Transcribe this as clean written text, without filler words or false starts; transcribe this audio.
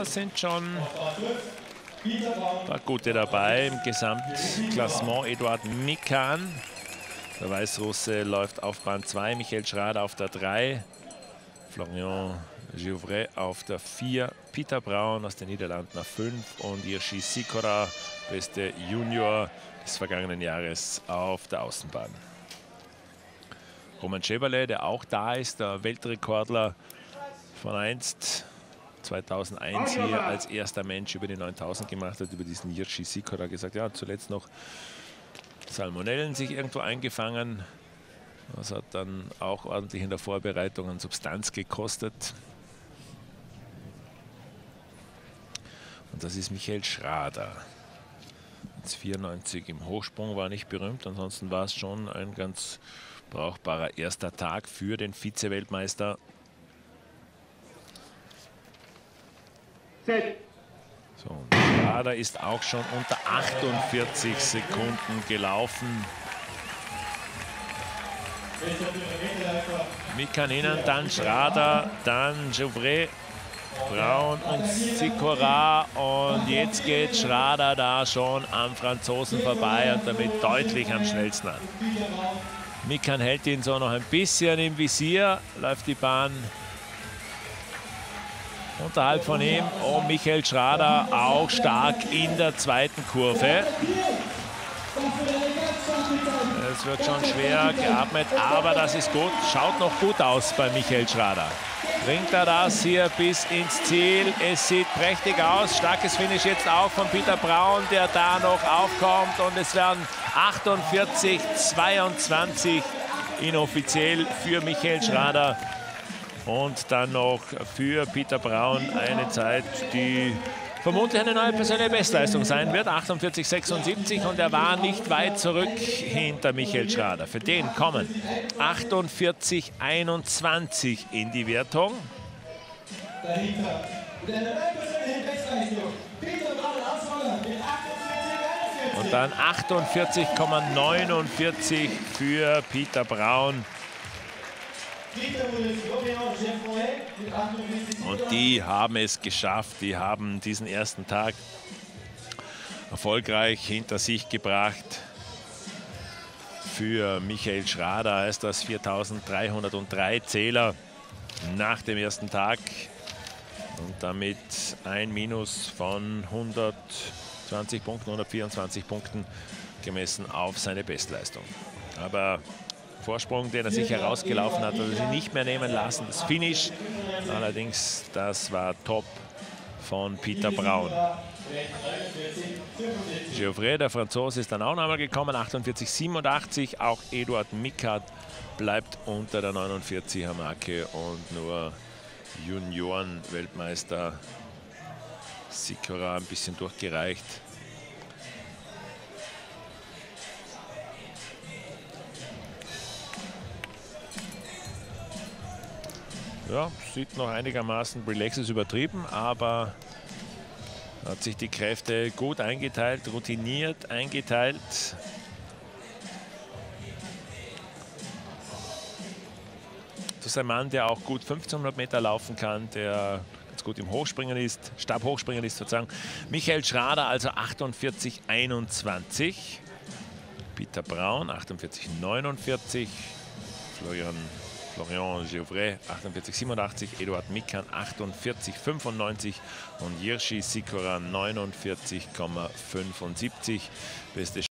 da sind schon ein paar gute dabei im Gesamtklassement. Eduard Mikan, der Weißrusse, läuft auf Bahn 2. Michael Schrader auf der 3. Florian Geoffrey auf der 4. Peter Braun aus den Niederlanden auf 5. Und Jiří Sikora, beste Junior des vergangenen Jahres, auf der Außenbahn. Roman Šeberle, der auch da ist, der Weltrekordler von einst 2001 hier als erster Mensch über die 9000 gemacht hat, über diesen Jiří Sikora gesagt, ja, zuletzt noch Salmonellen sich irgendwo eingefangen. Das hat dann auch ordentlich in der Vorbereitung an Substanz gekostet. Und das ist Michael Schrader. 94 im Hochsprung, war nicht berühmt, ansonsten war es schon ein ganz brauchbarer erster Tag für den Vize-Weltmeister. So, und Schrader ist auch schon unter 48 Sekunden gelaufen. Mikaninen, dann Schrader, dann Geoffrey, Braun und Sikora. Und jetzt geht Schrader da schon am Franzosen vorbei und damit deutlich am schnellsten an. Mikan hält ihn so noch ein bisschen im Visier, läuft die Bahn unterhalb von ihm. Und Michael Schrader auch stark in der zweiten Kurve. Es wird schon schwer geatmet, aber das ist gut. Schaut noch gut aus bei Michael Schrader. Bringt er das hier bis ins Ziel? Es sieht prächtig aus. Starkes Finish jetzt auch von Peter Braun, der da noch aufkommt. Und es werden 48,22 inoffiziell für Michael Schrader. Und dann noch für Peter Braun eine Zeit, die vermutlich eine neue persönliche Bestleistung sein wird. 48,76, und er war nicht weit zurück hinter Michael Schrader. Für den kommen 48,21 in die Wertung. Und dann 48,49 für Peter Braun. Und die haben es geschafft. Die haben diesen ersten Tag erfolgreich hinter sich gebracht. Für Michael Schrader ist das 4.303 Zähler nach dem ersten Tag. Und damit ein Minus von 120 Punkten, 124 Punkten gemessen auf seine Bestleistung. Aber Vorsprung, den er sich herausgelaufen hat, hat er sich nicht mehr nehmen lassen. Das Finish allerdings, das war top von Peter Braun. Geoffrey, der Franzose, ist dann auch noch einmal gekommen, 48,87. Auch Eduard Mikan bleibt unter der 49er-Marke und nur Junioren-Weltmeister Sikora ein bisschen durchgereicht. Ja, sieht noch einigermaßen relax, ist übertrieben, aber hat sich die Kräfte gut eingeteilt, routiniert eingeteilt. Das ist ein Mann, der auch gut 1500 Meter laufen kann, der ganz gut im Hochspringen ist, Stabhochspringen ist sozusagen. Michael Schrader also 48,21. Peter Braun 48,49. Florian Geoffrey 48,87, Eduard Mikan 48,95 und Jiří Sikora 49,75. Beste